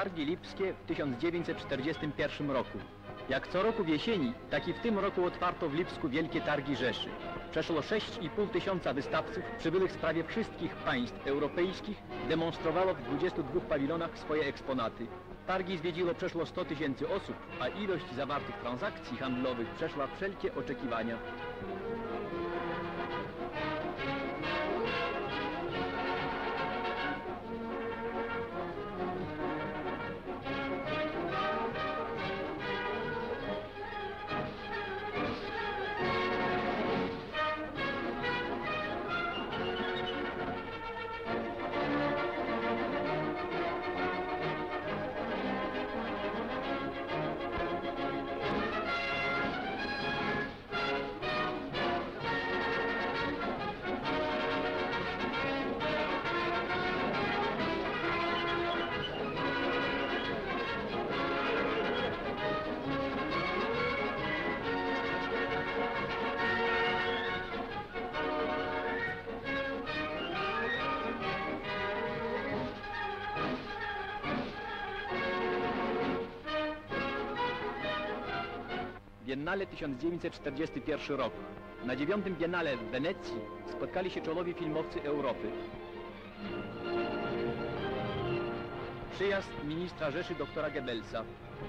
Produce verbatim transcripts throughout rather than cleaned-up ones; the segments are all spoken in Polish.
Targi Lipskie w tysiąc dziewięćset czterdziestym pierwszym roku. Jak co roku w jesieni, tak i w tym roku otwarto w Lipsku Wielkie Targi Rzeszy. Przeszło sześć i pół tysiąca wystawców przybyłych z prawie wszystkich państw europejskich demonstrowało w dwudziestu dwóch pawilonach swoje eksponaty. Targi zwiedziło przeszło sto tysięcy osób, a ilość zawartych transakcji handlowych przeszła wszelkie oczekiwania. Biennale tysiąc dziewięćset czterdziesty pierwszy rok. Na dziewiątym Biennale w Wenecji spotkali się czołowi filmowcy Europy. Przyjazd ministra Rzeszy doktora Goebbelsa.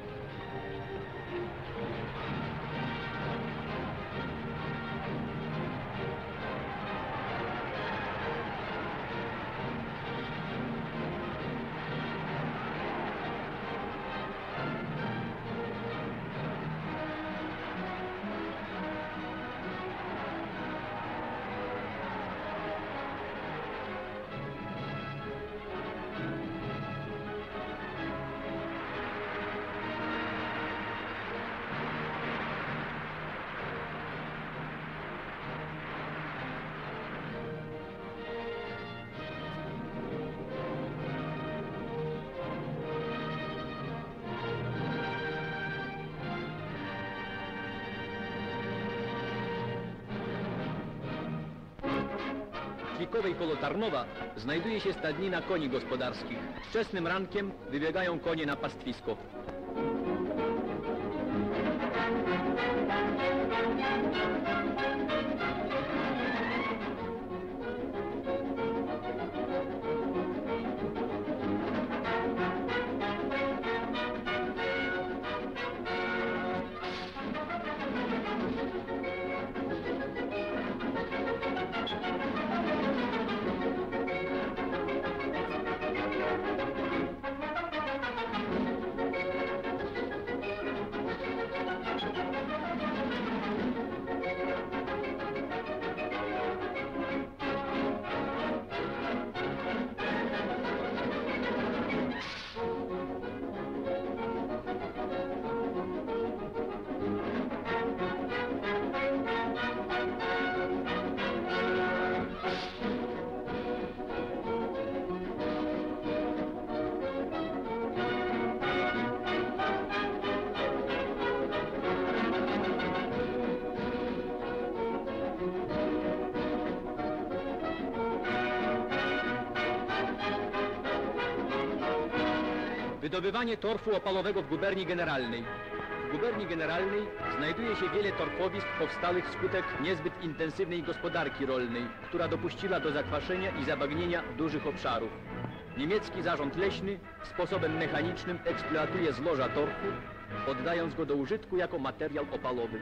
W Klikowej koło Tarnowa znajduje się stadnina koni gospodarskich. Wczesnym rankiem wybiegają konie na pastwisko. Wydobywanie torfu opalowego w guberni generalnej. W guberni generalnej znajduje się wiele torfowisk powstałych wskutek niezbyt intensywnej gospodarki rolnej, która dopuściła do zakwaszenia i zabagnienia dużych obszarów. Niemiecki zarząd leśny sposobem mechanicznym eksploatuje złoża torfu, oddając go do użytku jako materiał opalowy.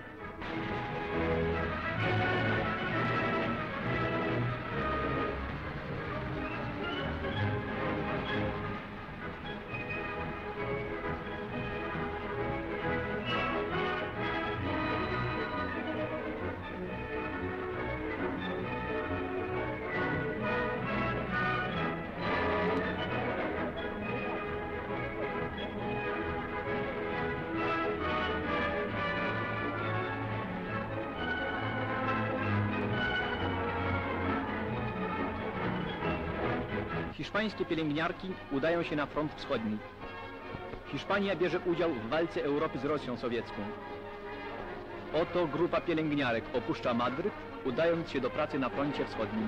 Hiszpańskie pielęgniarki udają się na front wschodni. Hiszpania bierze udział w walce Europy z Rosją sowiecką. Oto grupa pielęgniarek opuszcza Madryt, udając się do pracy na froncie wschodnim.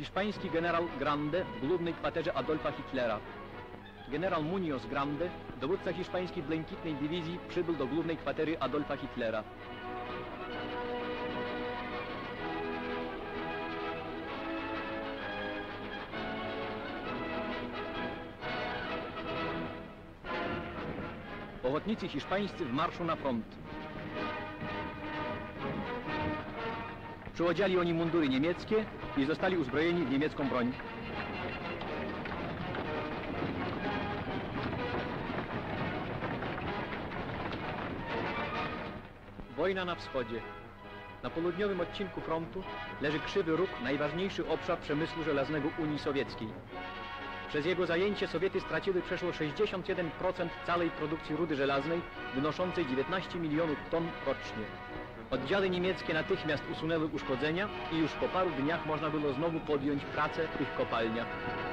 hiszpański generał Grande w głównej kwaterze Adolfa Hitlera. Generał Muñoz Grande, dowódca hiszpańskiej błękitnej dywizji, przybył do głównej kwatery Adolfa Hitlera. Ochotnicy hiszpańscy w marszu na front. Przyodziali oni mundury niemieckie i zostali uzbrojeni w niemiecką broń. Wojna na wschodzie. Na południowym odcinku frontu leży Krzywy Róg, najważniejszy obszar przemysłu żelaznego Unii Sowieckiej. Przez jego zajęcie Sowiety straciły przeszło sześćdziesiąt jeden procent całej produkcji rudy żelaznej, wynoszącej dziewiętnaście milionów ton rocznie. Oddziały niemieckie natychmiast usunęły uszkodzenia i już po paru dniach można było znowu podjąć pracę w tych kopalniach.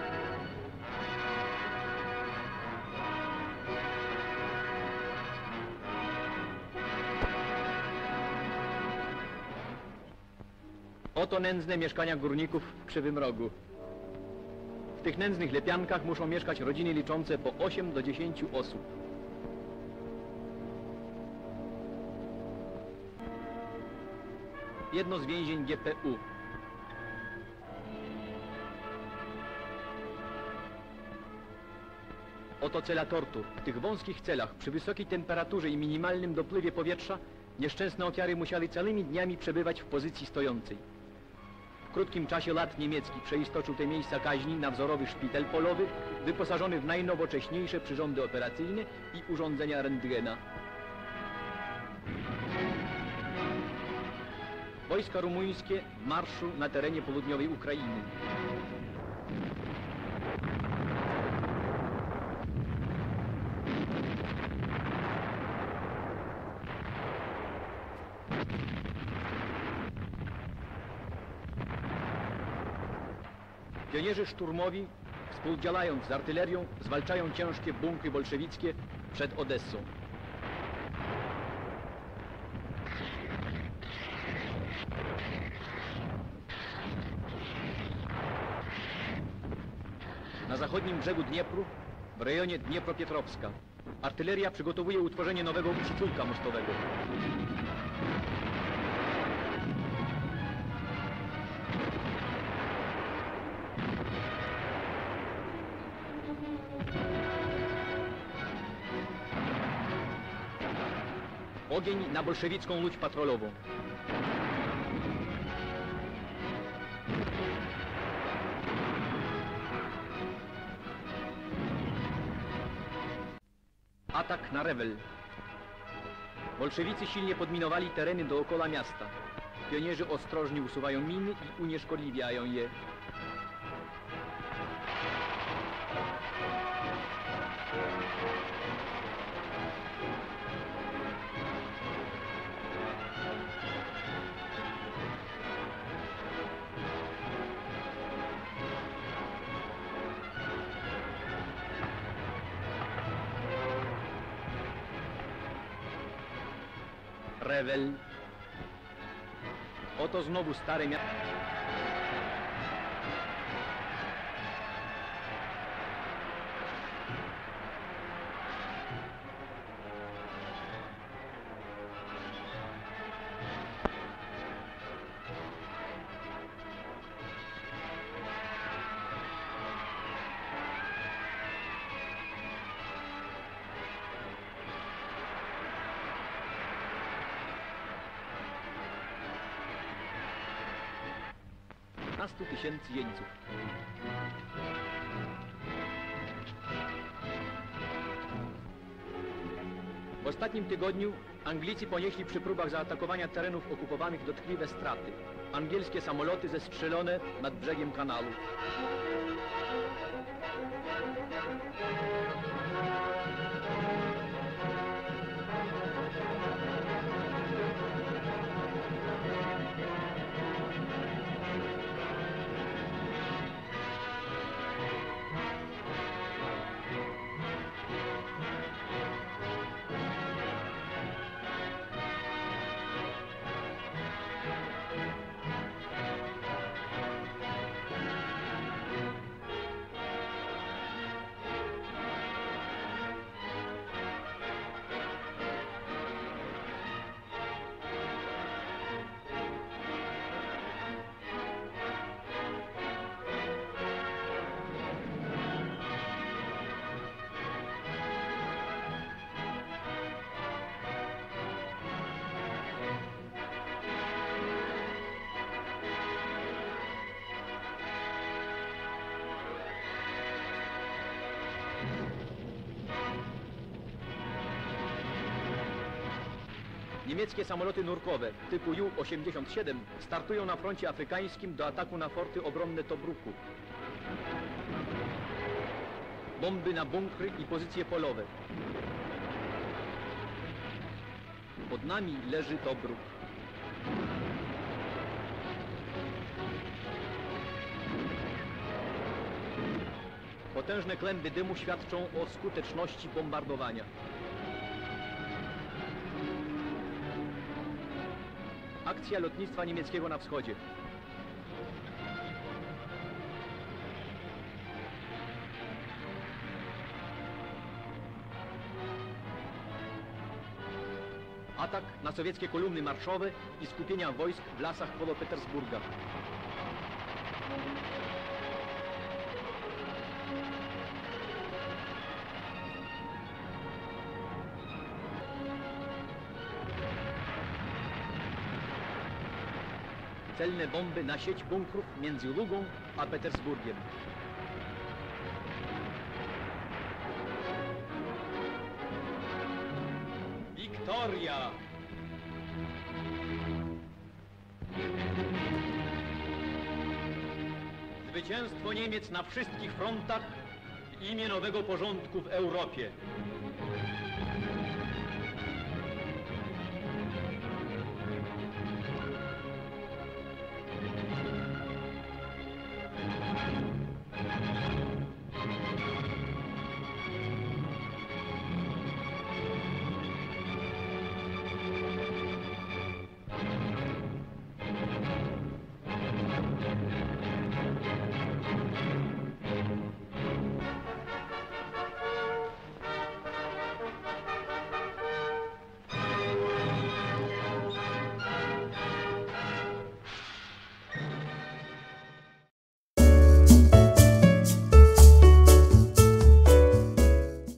Oto nędzne mieszkania górników w Krzywym Rogu. W tych nędznych lepiankach muszą mieszkać rodziny liczące po osiem do dziesięciu osób. Jedno z więzień G P U. Oto cela tortur. W tych wąskich celach, przy wysokiej temperaturze i minimalnym dopływie powietrza, nieszczęsne ofiary musiały całymi dniami przebywać w pozycji stojącej. W krótkim czasie lat niemiecki przeistoczył te miejsca kaźni na wzorowy szpital polowy, wyposażony w najnowocześniejsze przyrządy operacyjne i urządzenia rentgena. Wojska rumuńskie w marszu na terenie południowej Ukrainy. Pionierzy szturmowi, współdziałając z artylerią, zwalczają ciężkie bunkry bolszewickie przed Odessą. Na zachodnim brzegu Dniepru, w rejonie Dniepropietrowska, artyleria przygotowuje utworzenie nowego przyciółka mostowego. Ogień na bolszewicką łódź patrolową. Atak na Rewel. Bolszewicy silnie podminowali tereny dookoła miasta. Pionierzy ostrożnie usuwają miny i unieszkodliwiają je. Rewel. Oto znowu stare miasto. piętnastu tysięcy jeńców. W ostatnim tygodniu Anglicy ponieśli przy próbach zaatakowania terenów okupowanych dotkliwe straty. Angielskie samoloty zestrzelone nad brzegiem kanału. Niemieckie samoloty nurkowe typu Ju osiemdziesiąt siedem startują na froncie afrykańskim do ataku na forty obronne Tobruku. Bomby na bunkry i pozycje polowe. Pod nami leży Tobruk. Potężne kłęby dymu świadczą o skuteczności bombardowania. Akcja lotnictwa niemieckiego na wschodzie. Atak na sowieckie kolumny marszowe i skupienia wojsk w lasach koło Petersburga. Celne bomby na sieć bunkrów między Lugą a Petersburgiem. Wiktoria! Zwycięstwo Niemiec na wszystkich frontach w imię nowego porządku w Europie.